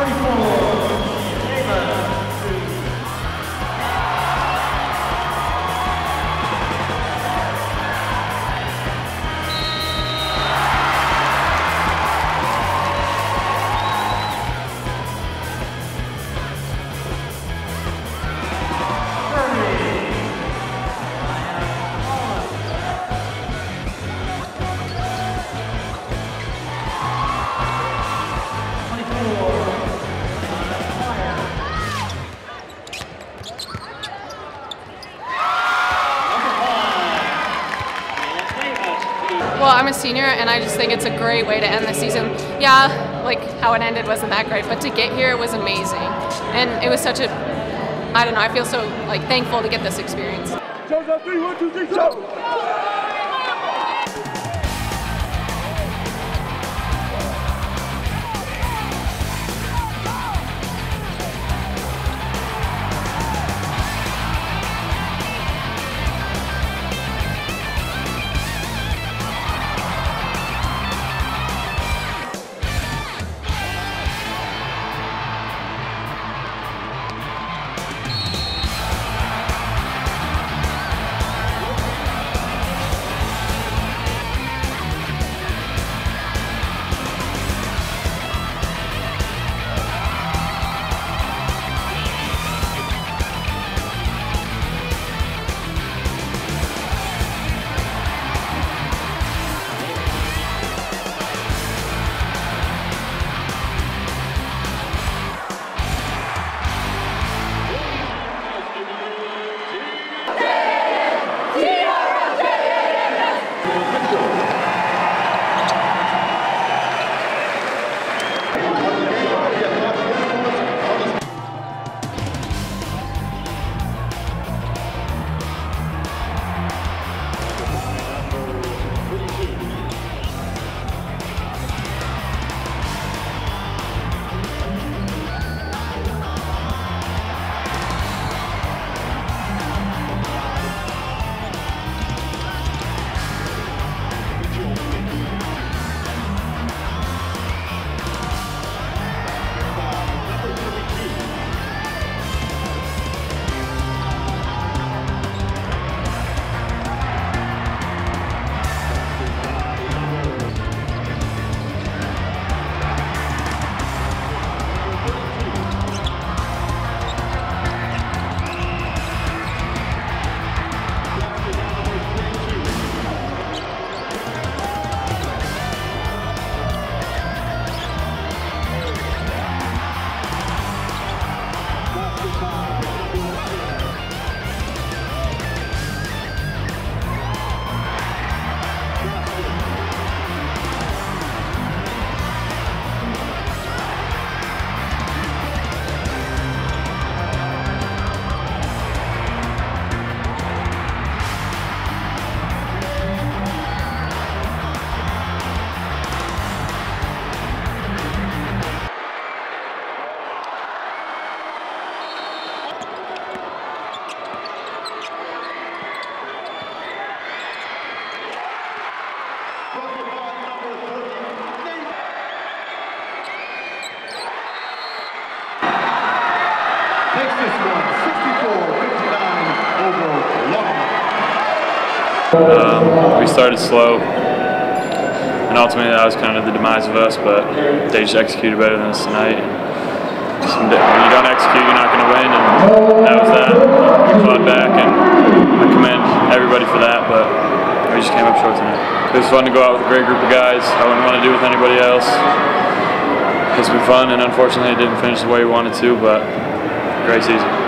Well, I'm a senior, and I just think it's a great way to end the season. Yeah, like how it ended wasn't that great, but to get here was amazing. And it was such a, I don't know, I feel so like thankful to get this experience. Show's up, 3, 1, 2, 3, show! Takes this one, 64-59 over Longmont. We started slow, and ultimately that was kind of the demise of us, but they just executed better than us tonight. When you don't execute, you're not going to win, and that was that. We fought back, and I commend everybody for that, but we just came up short tonight. It was fun to go out with a great group of guys. I wouldn't want to do it with anybody else. It's been fun, and unfortunately it didn't finish the way we wanted to, but great season.